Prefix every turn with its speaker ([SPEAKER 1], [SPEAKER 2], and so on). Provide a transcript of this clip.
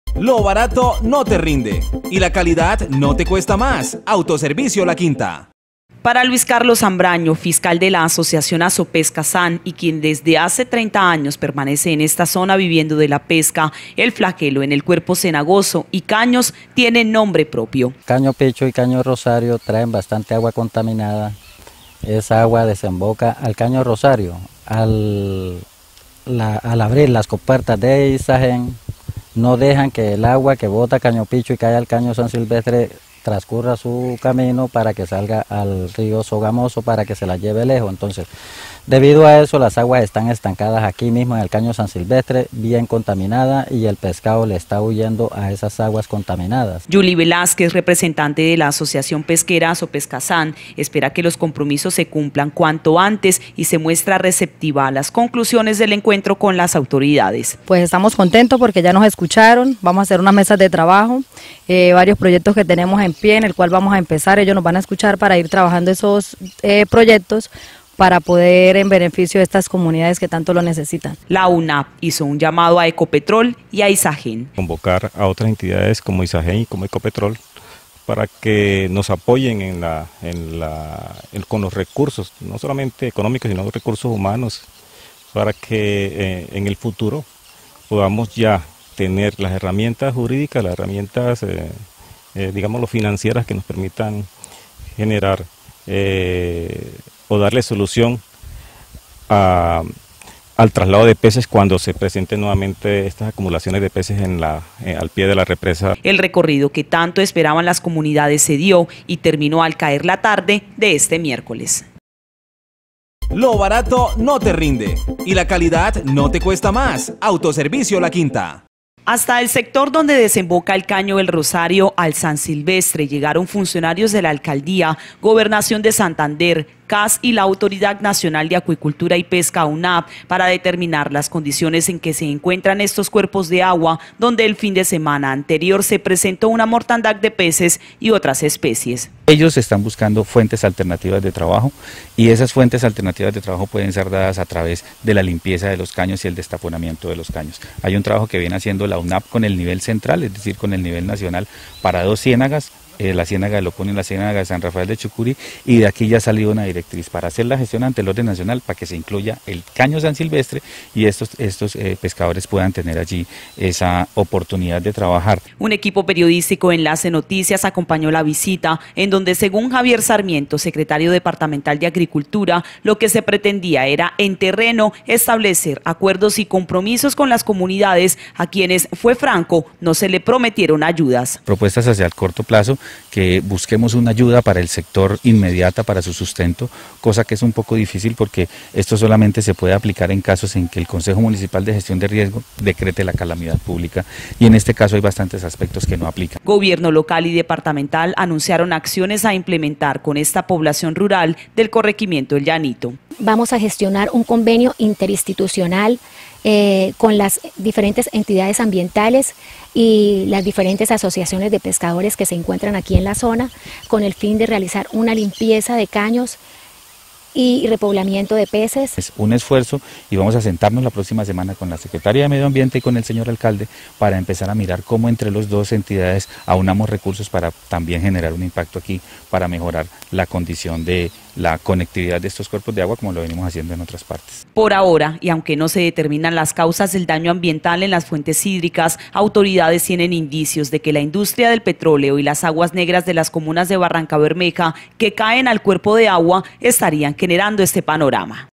[SPEAKER 1] Lo barato no te rinde y la calidad no te cuesta más. Autoservicio La Quinta.
[SPEAKER 2] Para Luis Carlos Zambraño, fiscal de la Asociación Azopesca SAN y quien desde hace 30 años permanece en esta zona viviendo de la pesca, el flagelo en el cuerpo cenagoso y caños tienen nombre propio.
[SPEAKER 3] Caño Pecho y Caño Rosario traen bastante agua contaminada. Esa agua desemboca al Caño Rosario. Al abrir las compuertas de Isagen, no dejan que el agua que bota Caño Pecho y cae al Caño San Silvestre transcurra su camino para que salga al río Sogamoso para que se la lleve lejos. Entonces, debido a eso, las aguas están estancadas aquí mismo en el Caño San Silvestre, bien contaminada, y el pescado le está huyendo a esas aguas contaminadas.
[SPEAKER 2] Yuli Velázquez, representante de la Asociación Pesquera Azopesca SAN, espera que los compromisos se cumplan cuanto antes y se muestra receptiva a las conclusiones del encuentro con las autoridades.
[SPEAKER 4] Pues estamos contentos porque ya nos escucharon, vamos a hacer unas mesas de trabajo, varios proyectos que tenemos en pie en el cual vamos a empezar, ellos nos van a escuchar para ir trabajando esos proyectos para poder en beneficio de estas comunidades que tanto lo necesitan.
[SPEAKER 2] La UNAP hizo un llamado a Ecopetrol y a Isagen.
[SPEAKER 5] Convocar a otras entidades como Isagen y como Ecopetrol para que nos apoyen con los recursos, no solamente económicos, sino los recursos humanos, para que en el futuro podamos ya tener las herramientas jurídicas, las herramientas digámoslo financieras que nos permitan generar o darle solución al traslado de peces cuando se presenten nuevamente estas acumulaciones de peces al pie de la represa.
[SPEAKER 2] El recorrido que tanto esperaban las comunidades se dio y terminó al caer la tarde de este miércoles.
[SPEAKER 1] Lo barato no te rinde y la calidad no te cuesta más. Autoservicio La Quinta.
[SPEAKER 2] Hasta el sector donde desemboca el Caño del Rosario al San Silvestre llegaron funcionarios de la Alcaldía, Gobernación de Santander, CAS y la Autoridad Nacional de Acuicultura y Pesca UNAP para determinar las condiciones en que se encuentran estos cuerpos de agua donde el fin de semana anterior se presentó una mortandad de peces y otras especies.
[SPEAKER 6] Ellos están buscando fuentes alternativas de trabajo y esas fuentes alternativas de trabajo pueden ser dadas a través de la limpieza de los caños y el destaponamiento de los caños. Hay un trabajo que viene haciendo la UNAP con el nivel central, es decir, con el nivel nacional para 2 ciénagas, la ciénaga de Lopón y la ciénaga de San Rafael de Chucurí, y de aquí ya ha salido una directriz para hacer la gestión ante el orden nacional para que se incluya el Caño San Silvestre y estos pescadores puedan tener allí esa oportunidad de trabajar.
[SPEAKER 2] Un equipo periodístico Enlace Noticias acompañó la visita en donde, según Javier Sarmiento, secretario departamental de Agricultura, lo que se pretendía era en terreno establecer acuerdos y compromisos con las comunidades a quienes, fue franco, no se le prometieron ayudas.
[SPEAKER 6] Propuestas hacia el corto plazo, que busquemos una ayuda para el sector inmediata para su sustento, cosa que es un poco difícil porque esto solamente se puede aplicar en casos en que el Consejo Municipal de Gestión de Riesgo decrete la calamidad pública y en este caso hay bastantes aspectos que no aplican.
[SPEAKER 2] Gobierno local y departamental anunciaron acciones a implementar con esta población rural del corregimiento El Llanito.
[SPEAKER 7] Vamos a gestionar un convenio interinstitucional con las diferentes entidades ambientales y las diferentes asociaciones de pescadores que se encuentran aquí en la zona, con el fin de realizar una limpieza de caños y repoblamiento de peces.
[SPEAKER 6] Es un esfuerzo y vamos a sentarnos la próxima semana con la Secretaría de Medio Ambiente y con el señor alcalde para empezar a mirar cómo entre las dos entidades aunamos recursos para también generar un impacto aquí para mejorar la condición de la conectividad de estos cuerpos de agua como lo venimos haciendo en otras partes.
[SPEAKER 2] Por ahora, y aunque no se determinan las causas del daño ambiental en las fuentes hídricas, autoridades tienen indicios de que la industria del petróleo y las aguas negras de las comunas de Barrancabermeja que caen al cuerpo de agua estarían generando este panorama.